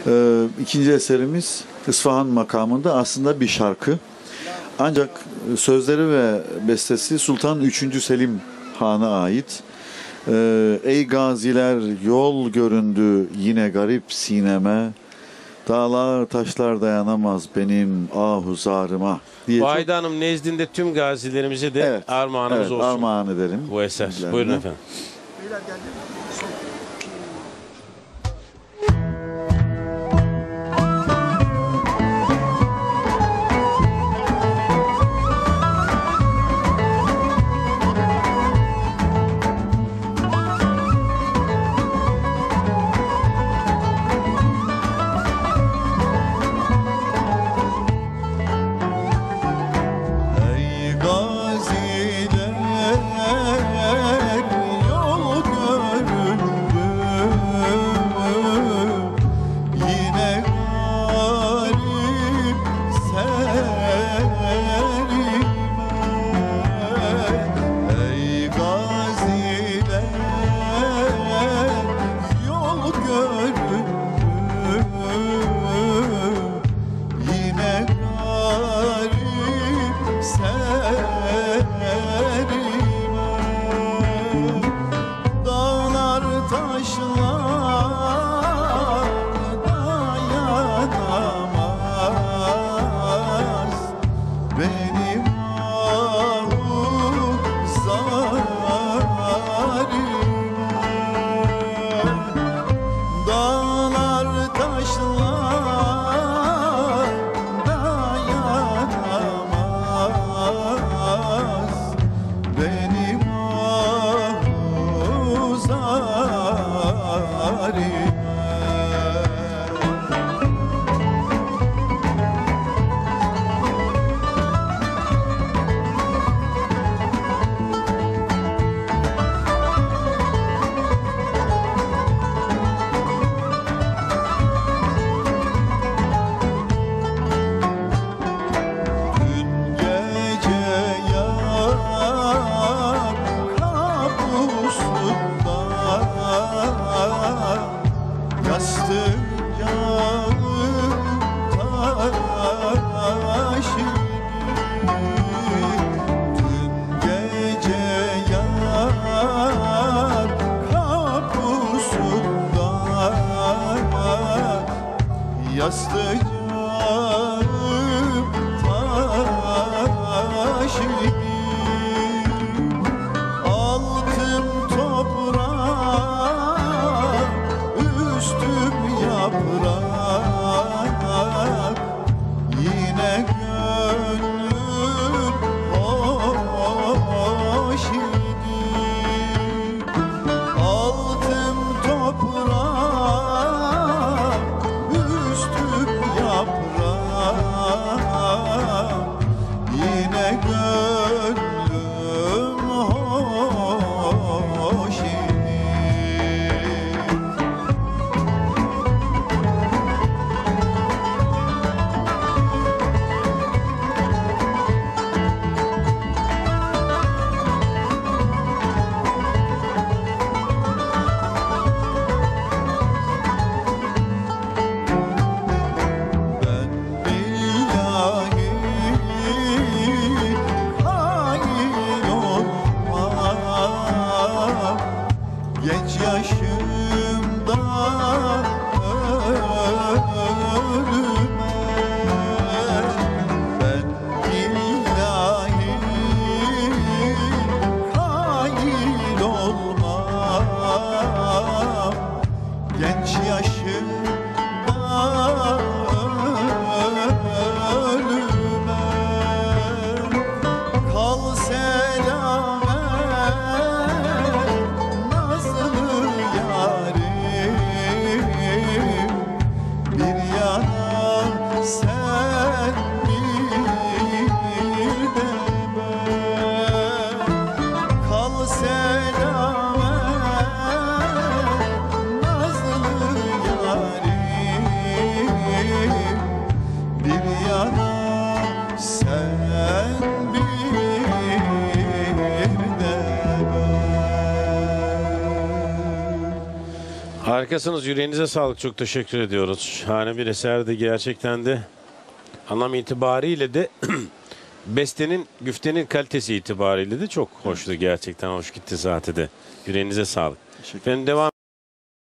İkinci eserimiz İsfahan makamında aslında bir şarkı. Ancak sözleri ve bestesi Sultan 3. Selim Han'a ait. Ey gaziler yol göründü yine garip sineme. Dağlar taşlar dayanamaz benim ahuzarıma diye. Vahide Hanım nezdinde tüm gazilerimize de Evet, armağanımız olsun. Armağan ederim. Bu eser. Bizlerine. Buyurun efendim. Ey gaziler yol göründü yine garip serime. Ey gaziler yol göründü yine garip serime. Dağlar taşlar dayanamaz benim ahuzarime. Dağlar taşlar dayanamaz benim ahuzarime. Dün gece yar kabusunda yastık yağım taş gibi. Dün gece yar kabusunda yastık yağım taş gibi. Altım toprak, üstüm yaprak. Yine gönlüm hoş idi. Altım toprak, üstüm yaprak. Yine gönlüm hoş idi. Harikasınız. Yüreğinize sağlık. Çok teşekkür ediyoruz. Şahane bir eserdi gerçekten de. Anlam itibariyle de bestenin, güftenin kalitesi itibariyle de çok hoştu gerçekten. Hoş gitti zaten de. Yüreğinize sağlık. Teşekkür Efendim devam